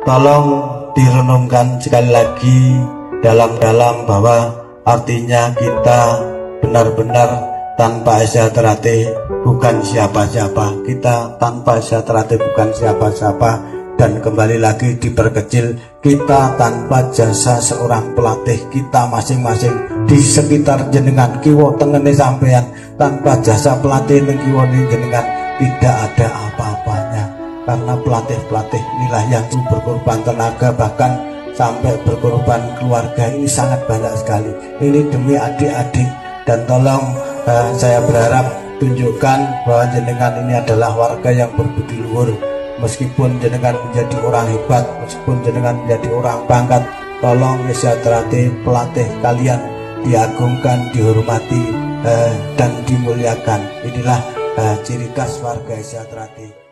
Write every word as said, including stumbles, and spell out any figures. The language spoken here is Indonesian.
tolong direnungkan sekali lagi dalam-dalam bahwa artinya kita benar-benar tanpa Esyatrate bukan siapa-siapa, kita tanpa Esyatrate bukan siapa-siapa, dan kembali lagi diperkecil, kita tanpa jasa seorang pelatih kita masing-masing di sekitar jenengan kiwo tengene sampean, tanpa jasa pelatih ning kiwo jenengan tidak ada apa-apanya, karena pelatih-pelatih inilah yang berkorban tenaga, bahkan sampai berkorban keluarga. Ini sangat banyak sekali, ini demi adik-adik. Dan tolong uh, saya berharap tunjukkan bahwa jenengan ini adalah warga yang berbudi luhur. Meskipun jenengan menjadi orang hebat, meskipun jenengan menjadi orang pangkat, tolong Esyatrate pelatih kalian diagungkan, dihormati uh, dan dimuliakan. Inilah uh, ciri khas warga Esyatrate.